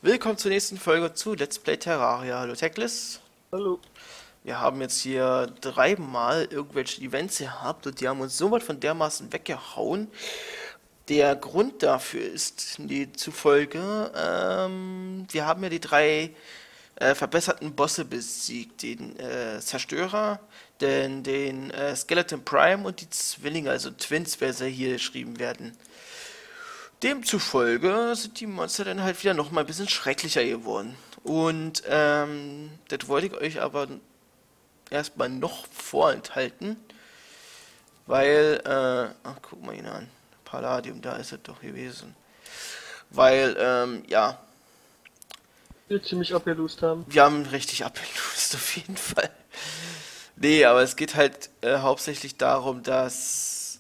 Willkommen zur nächsten Folge zu Let's Play Terraria. Hallo Teklis. Hallo. Wir haben jetzt hier dreimal irgendwelche Events gehabt und die haben uns so was von dermaßen weggehauen. Der Grund dafür ist die zufolge, wir haben ja die drei verbesserten Bosse besiegt. Den Zerstörer, den Skeleton Prime und die Zwillinge, also Twins, wer sie hier geschrieben werden. Demzufolge sind die Monster dann halt wieder noch mal ein bisschen schrecklicher geworden. Und das wollte ich euch aber erstmal noch vorenthalten, weil, ach, guck mal ihn an, Palladium, da ist es doch gewesen. Weil, ja, Wir ziemlich abgelust haben. wir haben richtig abgelöst, auf jeden Fall. Nee, aber es geht halt hauptsächlich darum, dass,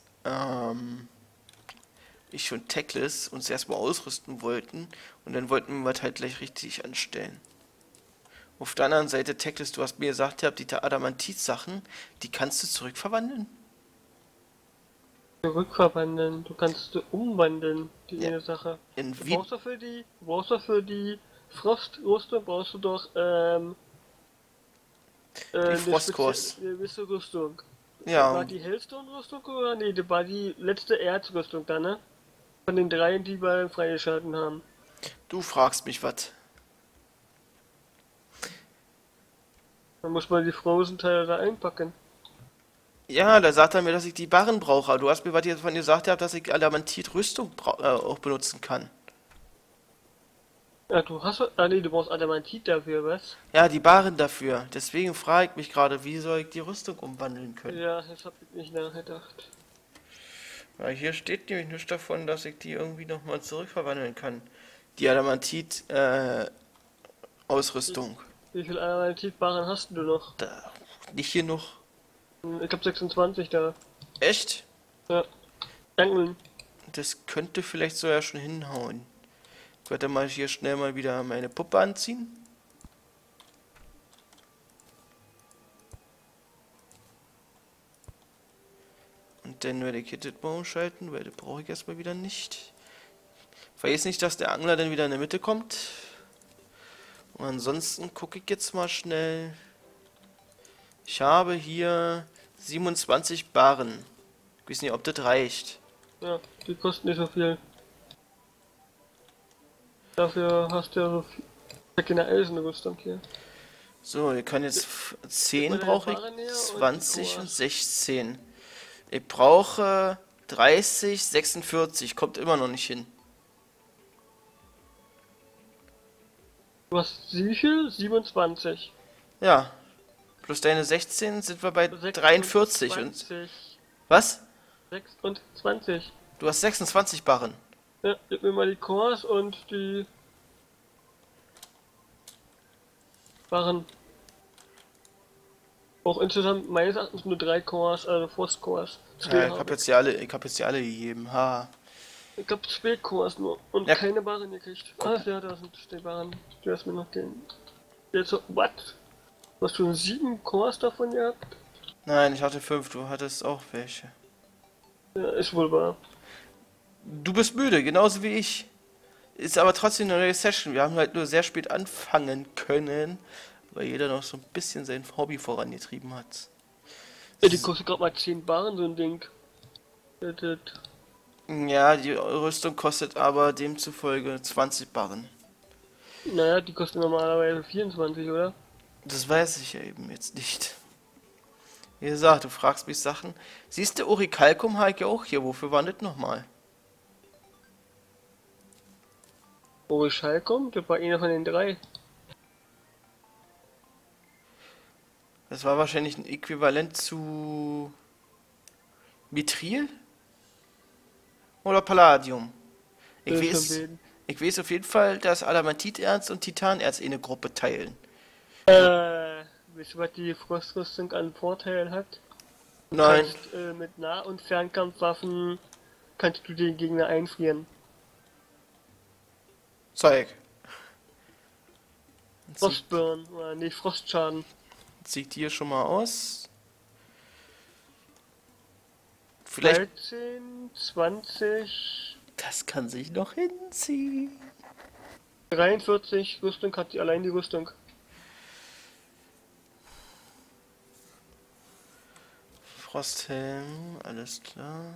ich und Teklis uns erstmal ausrüsten wollten und dann wollten wir das halt gleich richtig anstellen. Auf der anderen Seite, Teklis, du hast mir gesagt, ihr habt die Adamantit-Sachen, die kannst du zurückverwandeln? Rückverwandeln. Du kannst umwandeln, die Ja. eine Sache. In Du wie? brauchst doch für die Frostrüstung brauchst du doch Die eine Frostkurs. gewisse Rüstung. Ja, War die Hellstone-Rüstung oder? Nee, das war die letzte Erzrüstung dann, ne? Von den dreien, die wir freigeschalten haben. du fragst mich was. Dann muss man die Frozen-Teile da einpacken. Ja, da sagt er mir, dass ich die Barren brauche. Aber du hast mir was jetzt von gesagt, dass ich Adamantit-Rüstung auch benutzen kann. Ja, nee, du brauchst Adamantit dafür, was? Ja, die Barren dafür. Deswegen frage ich mich gerade, wie soll ich die Rüstung umwandeln können? Ja, das hab ich nicht nachgedacht. Weil hier steht nämlich nichts davon, dass ich die irgendwie nochmal zurückverwandeln kann. Die Adamantit-Ausrüstung. Wie viel Adamantit-Barren hast du noch? Da, nicht hier noch. Ich hab 26 da. Echt? Ja. Dankeln. Das könnte vielleicht so ja schon hinhauen. Ich werde mal hier schnell mal wieder meine Puppe anziehen. Und dann werde ich Hit Bow schalten, weil das brauche ich erstmal wieder nicht. Vergiss nicht, dass der Angler dann wieder in der Mitte kommt. Und ansonsten gucke ich jetzt mal schnell. Ich habe hier 27 Barren. Ich weiß nicht, ob das reicht. Ja, die kosten nicht so viel. Dafür hast du ja so viel keine Eisenrüstung hier. So, ich kann jetzt 10 mal deine brauche ich, Barren her und 20 die und 16. Ich brauche 30, 46. Kommt immer noch nicht hin. Du hast wie viel? 27. Ja. Plus deine 16 sind wir bei 43. Und 26. was? 26. Du hast 26 Barren. Ja, gib mir mal die Cores und die Barren. Auch insgesamt meines Erachtens nur 3 Cores, also Frostcores. Ja, ich hab jetzt die alle gegeben. Ha. Ich hab 2 Cores nur und Ja. keine Barren gekriegt. Ah, ja, da sind die Barren. Du hast mir noch den. Jetzt so, what? Hast du 7 Cores davon gehabt? Nein, ich hatte 5. Du hattest auch welche. Ja, ist wohl wahr. Du bist müde, genauso wie ich. Ist aber trotzdem eine neue Session. Wir haben halt nur sehr spät anfangen können, weil jeder noch so ein bisschen sein Hobby vorangetrieben hat. Ja, die kostet gerade mal 10 Barren, so ein Ding. Das. Ja, die Rüstung kostet aber demzufolge 20 Barren. Naja, die kosten normalerweise 24, oder? Das weiß ich ja eben jetzt nicht. Wie gesagt, du fragst mich Sachen. Siehst du, Orichalcum habe ich ja auch hier. Wofür war das nochmal? Orischalcom, das war einer von den 3. Das war wahrscheinlich ein Äquivalent zu Mithril? Oder Palladium? Ich weiß auf jeden Fall, dass Adamantiterz und Titanerz eine Gruppe teilen. Wisst ihr, was die Frostrüstung an Vorteilen hat? Du Nein. kannst mit Nah- und Fernkampfwaffen kannst du den Gegner einfrieren. Zeig. Frostburn, oder nee, Frostschaden. Sieht hier schon mal aus. Vielleicht. 13, 20. Das kann sich noch hinziehen. 43 Rüstung hat die allein die Rüstung. Frosthelm, alles klar.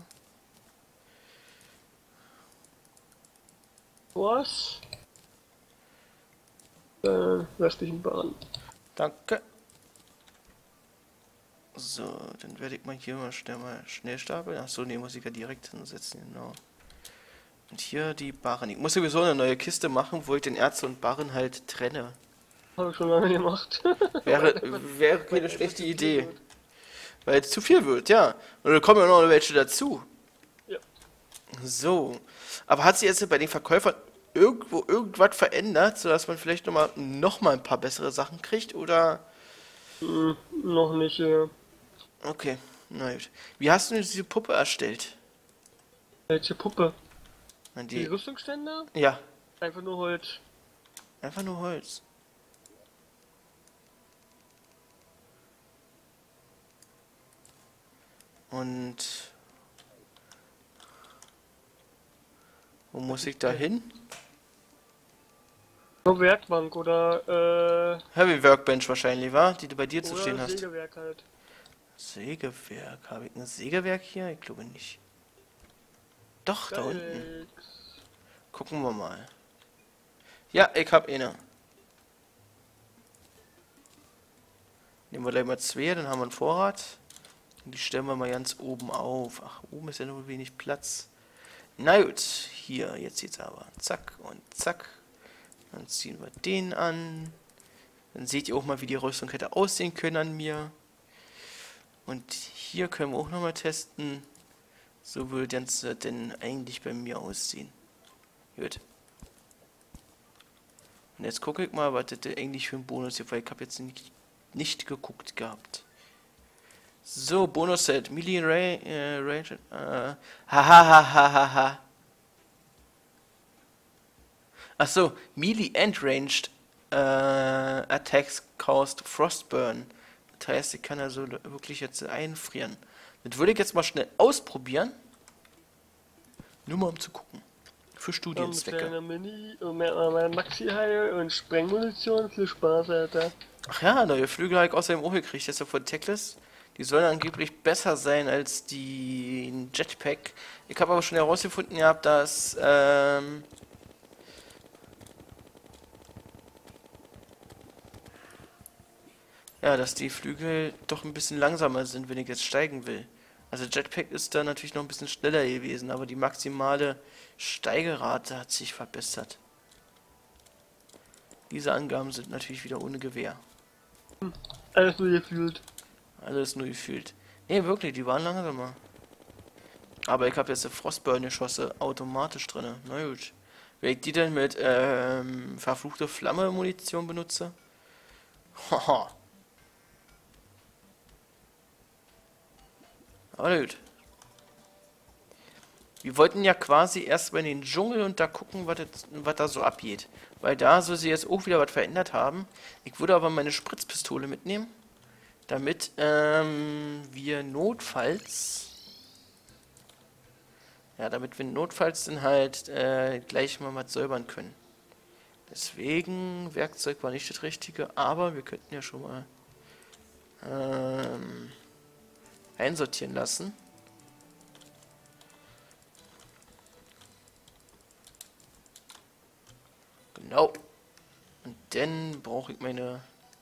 Was? Restlichen Bahn. Danke. So, dann werde ich mal hier mal schnell stapeln. Achso, ne, muss ich ja direkt hinsetzen, genau. Und hier die Barren. Ich muss sowieso eine neue Kiste machen, wo ich den Erz und Barren halt trenne. Habe ich schon lange gemacht. Wäre keine schlechte Idee. Weil es zu viel wird, ja. Und dann kommen ja noch welche dazu. Ja. So. Aber hat sich jetzt bei den Verkäufern irgendwo irgendwas verändert, sodass man vielleicht noch mal ein paar bessere Sachen kriegt, oder? Noch nicht. Okay, na gut. Wie hast du denn diese Puppe erstellt? Welche Puppe? Na, Die Rüstungsstände? Ja, Einfach nur Holz. einfach nur Holz. Und wo muss ich da hin? Nur Werkbank oder Heavy Workbench wahrscheinlich, war, die du bei dir zu stehen oder hast. Sägewerk halt. Sägewerk. Habe ich ein Sägewerk hier? Ich glaube nicht. Doch, da unten. Gucken wir mal. Ja, ich habe eine. Nehmen wir gleich mal zwei, dann haben wir einen Vorrat. Und die stellen wir mal ganz oben auf. Ach, oben ist ja nur wenig Platz. Na gut, hier, jetzt geht's aber. Zack und zack. Dann ziehen wir den an. Dann seht ihr auch mal, wie die Rüstung hätte aussehen können an mir. Und hier können wir auch nochmal testen. So würde das denn eigentlich bei mir aussehen. Gut. Und jetzt gucke ich mal, was das denn eigentlich für ein Bonus hier, weil ich habe jetzt nicht geguckt gehabt. So, Bonus-Set. Melee Range. Hahaha. Achso, Melee and Ranged Attacks caused Frostburn. Das heißt, ich kann also wirklich jetzt einfrieren. Das würde ich jetzt mal schnell ausprobieren. Nur mal um zu gucken. Für Studienzwecke. Mit Maxi-Heil und Sprengmunition. Viel Spaß, Alter. Ach ja, neue Flügel habe ich außerdem auch gekriegt. Das ist ja von Teclis. Die sollen angeblich besser sein als die Jetpack. Ich habe aber schon herausgefunden gehabt, dass ja, dass die Flügel doch ein bisschen langsamer sind, wenn ich jetzt steigen will. Also Jetpack ist da natürlich noch ein bisschen schneller gewesen, aber die maximale Steigerate hat sich verbessert. Diese Angaben sind natürlich wieder ohne Gewähr. Alles nur gefühlt. Alles nur gefühlt. Ne, wirklich, die waren langsamer. Aber ich habe jetzt eine Frostburn-Geschosse automatisch drin. Na gut. Wenn ich die dann mit verfluchte Flamme-Munition benutze. Haha. Aber gut. Wir wollten ja quasi erstmal in den Dschungel und da gucken, was da so abgeht. Weil da soll sie jetzt auch wieder was verändert haben. Ich würde aber meine Spritzpistole mitnehmen. Damit wir notfalls... Ja, damit wir notfalls dann halt gleich mal was säubern können. Deswegen, Werkzeug war nicht das Richtige, aber wir könnten ja schon mal einsortieren lassen. Genau. Und dann brauche ich meine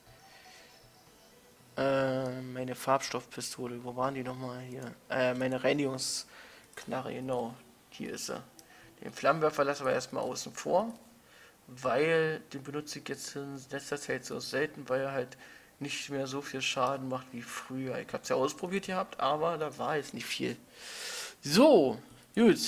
Farbstoffpistole. Wo waren die nochmal hier? Meine Reinigungsknarre, genau. Hier ist sie. Den Flammenwerfer lassen wir erstmal außen vor, weil den benutze ich jetzt in letzter Zeit so selten, weil er halt nicht mehr so viel Schaden macht wie früher. Ich habe es ja ausprobiert gehabt, aber da war jetzt nicht viel. So, gut.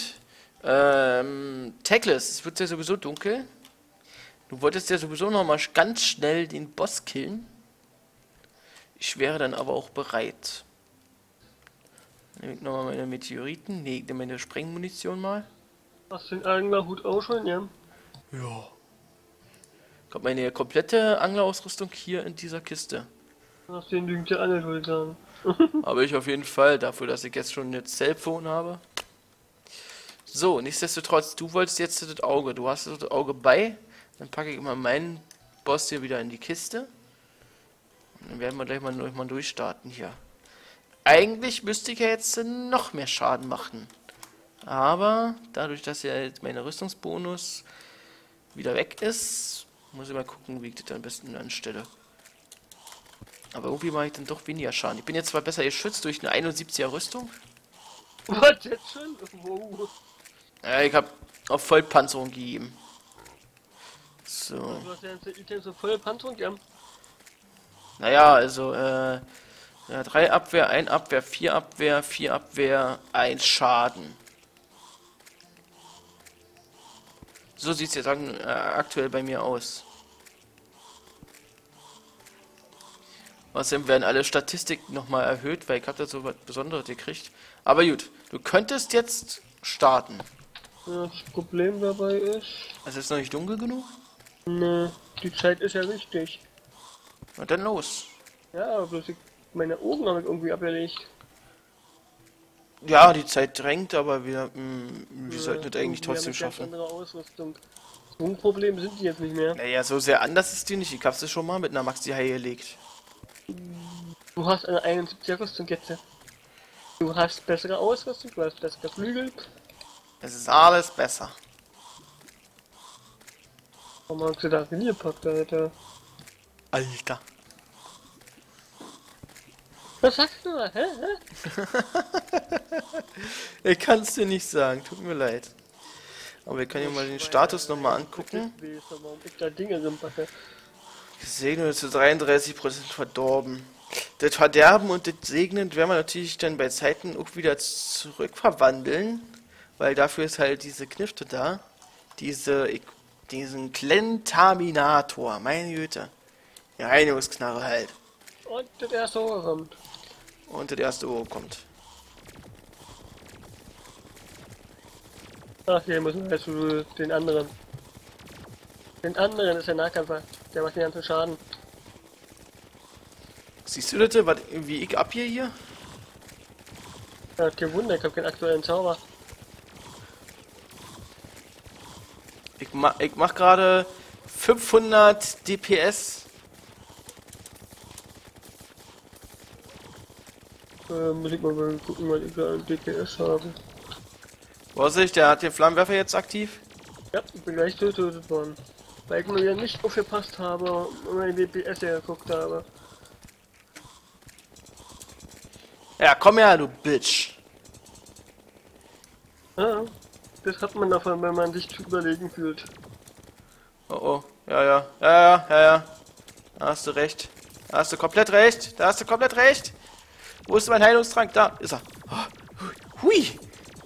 Teclis, es wird ja sowieso dunkel. Du wolltest ja sowieso noch mal ganz schnell den Boss killen. Ich wäre dann aber auch bereit. Nehme ich nochmal meine Meteoriten. Ne, ich nehme meine Sprengmunition mal. Hast du den Anglerhut auch schon, ja? Ja. Kommt meine komplette Anglerausrüstung hier in dieser Kiste. Hast du den genügend geangelt, würde ich sagen. Habe ich auf jeden Fall, dafür, dass ich jetzt schon jetzt Cellphone habe. So, nichtsdestotrotz, du wolltest jetzt das Auge. Du hast das Auge bei. Dann packe ich immer meinen Boss hier wieder in die Kiste. Und dann werden wir gleich mal durchstarten hier. Eigentlich müsste ich ja jetzt noch mehr Schaden machen. Aber dadurch, dass ja jetzt mein Rüstungsbonus wieder weg ist, muss ich mal gucken, wie ich das am besten anstelle. Aber irgendwie mache ich dann doch weniger Schaden. Ich bin jetzt zwar besser geschützt durch eine 71er Rüstung. Was, jetzt schon? Wow. Ja, ich habe auf Vollpanzerung gegeben. So. Du hast ja jetzt Items so volle Panzerung, die haben... Naja, also, ja, 3 Abwehr, 1 Abwehr, 4 Abwehr, 4 Abwehr, 1 Schaden. So sieht es jetzt aktuell bei mir aus. Außerdem werden alle Statistiken nochmal erhöht, weil ich habe da so was Besonderes gekriegt. Aber gut, du könntest jetzt starten. Ja, das Problem dabei ist... Also ist es noch nicht dunkel genug? Ne, die Zeit ist ja wichtig. Na dann los. Ja, aber bloß meine Augen habe ich irgendwie abgelegt. Ja, die Zeit drängt, aber wir sollten das eigentlich trotzdem schaffen. Andere Ausrüstung. So ein Problem sind die jetzt nicht mehr. Naja, so sehr anders ist die nicht. Ich hab's schon mal mit einer Maxi High gelegt. Du hast eine 71er Rüstung jetzt. Du hast bessere Ausrüstung, du hast bessere Flügel. Es ist alles besser. Warum hast du da reingepackt, Alter? Alter. Was sagst du da? Hä? Ich kann's dir nicht sagen, tut mir leid. Aber wir können ja mal den Status nochmal angucken. Warum ich da Dinge reinpacke? Gesegnet zu 33% verdorben. Das Verderben und das Segnen werden wir natürlich dann bei Zeiten auch wieder zurückverwandeln. Weil dafür ist halt diese Knifte da. Diesen Klentaminator, meine Güte. Die Reinigungsknarre halt. Und das erste Ohr kommt. Und das erste Ohr kommt. Ach, hier müssen wir jetzt zu den anderen. Den anderen ist der Nahkämpfer. Der macht den ganzen Schaden. Siehst du das, wie ich ab hier? Ja, kein Wunder, ich hab keinen aktuellen Zauber. Ich mach gerade 500 DPS. Muss ich mal gucken, weil ich da einen DPS habe. Vorsicht, der hat den Flammenwerfer jetzt aktiv. Ja, ich bin gleich getötet worden. Weil ich mir ja nicht aufgepasst habe und meine DPS ja geguckt habe. Ja, komm her, du Bitch. Ja, das hat man davon, wenn man sich zu überlegen fühlt. Oh oh, ja. Da hast du recht. Da hast du komplett recht. Wo ist mein Heilungstrank? Da ist er. Oh, hui.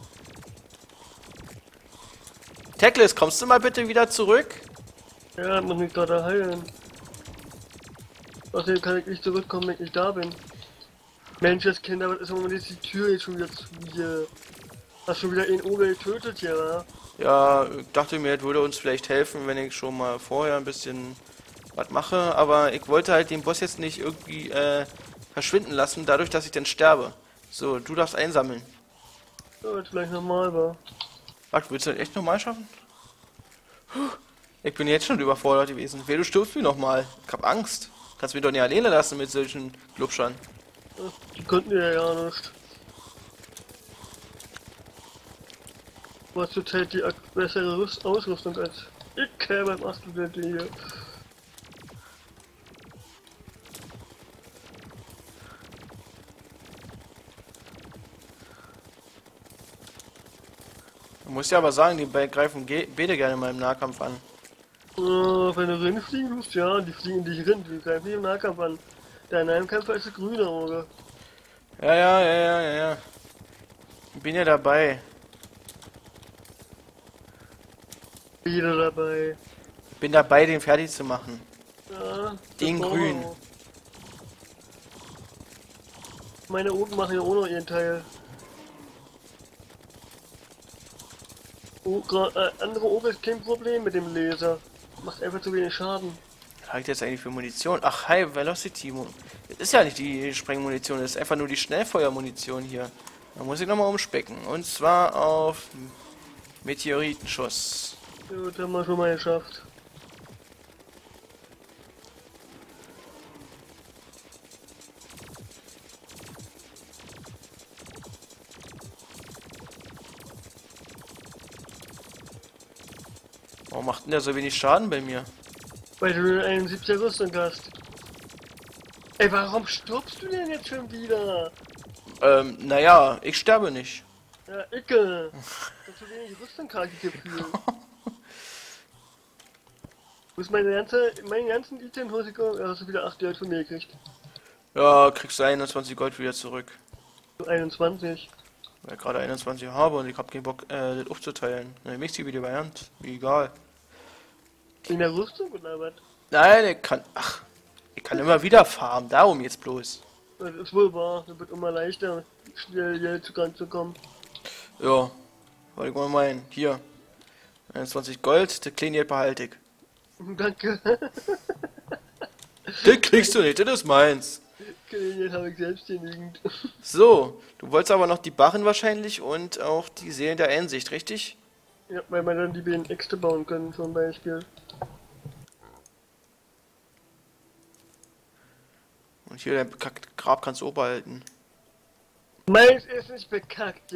Teklis, kommst du mal bitte wieder zurück? Ja, muss mich gerade heilen. Außerdem kann ich nicht zurückkommen, wenn ich nicht da bin. Mensch, das Kinder, was ist im Moment die Tür jetzt schon wieder zu hier? Hast schon wieder einen Ogre getötet, ja? Ja, ich dachte mir, es würde uns vielleicht helfen, wenn ich schon mal vorher ein bisschen was mache. Aber ich wollte halt den Boss jetzt nicht irgendwie verschwinden lassen, dadurch, dass ich dann sterbe. So, du darfst einsammeln. Ja, jetzt gleich normal war. Ach, willst du das echt nochmal schaffen? Ich bin jetzt schon überfordert gewesen. Wer, du stirbst mir nochmal. Ich hab Angst. Kannst mich doch nicht alleine lassen mit solchen Glubschern. Die konnten ja nicht. Du hast zurzeit die bessere Ausrüstung als ich. Was machst du denn hier? Du musst ja aber sagen, die greifen Bede gerne mal im Nahkampf an. Wenn du Rinne fliegen tust, ja, die fliegen in dich rein, die greifen nicht im Nahkampf an. Der Nahkämpfer ist das grüne Auge. Ja. Ich bin ja dabei. Wieder dabei. Bin dabei, den fertig zu machen. Ja, Den grün. Meine Augen machen ja auch noch ihren Teil. Andere Auge ist kein Problem mit dem Laser. Macht einfach zu wenig Schaden. Was habe ich jetzt eigentlich für Munition? Ach, hi, Velocity. Das ist ja nicht die Sprengmunition, das ist einfach nur die Schnellfeuermunition hier. Da muss ich nochmal umspecken. Und zwar auf Meteoritenschuss. Ja, das haben wir schon mal geschafft. Warum macht denn der so wenig Schaden bei mir? Weil du eine 71er Rüstung hast. Ey, warum stirbst du denn jetzt schon wieder? Naja, ich sterbe nicht. Ja, Icke. Das so wenig Rüstung kacke gefühlt. Wo ist meine ganzen Item-Hose gekommen? Ja, hast du wieder 8 Gold von mir gekriegt. Ja, kriegst du 21 Gold wieder zurück. So 21. Weil ich gerade 21 habe und ich hab keinen Bock, das aufzuteilen. Dann nehme ich sie wieder bei Hand. Wie egal. In der Rüstung oder was? Nein, ich kann immer wieder farmen. Darum jetzt bloß. Das ist wohl wahr. Das wird immer leichter, schnell Geld zu kommen. Ja, wollte ich mal meinen. Hier. 21 Gold, das kleine Geld behalte ich. Danke. Das kriegst du nicht, das ist meins. Jetzt habe ich selbst genügend. So, du wolltest aber noch die Barren wahrscheinlich und auch die Seelen der Einsicht, richtig? Ja, weil man dann die beiden Äxte bauen können zum Beispiel. Und hier dein bekacktes Grab kannst du auch behalten. Meins ist nicht bekackt, ja.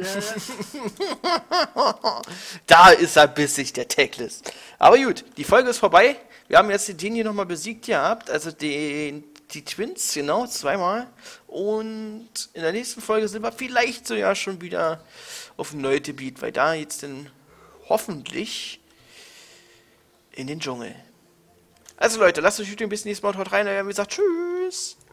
Da ist er bissig, der Teclis. Aber gut, die Folge ist vorbei. Wir haben jetzt den hier nochmal besiegt gehabt, also die Twins, genau, zweimal. Und in der nächsten Folge sind wir vielleicht sogar schon wieder auf dem neuen Gebiet, weil da jetzt dann hoffentlich in den Dschungel. Also Leute, lasst euch ein bisschen nächstes Mal haut rein, wie gesagt, tschüss.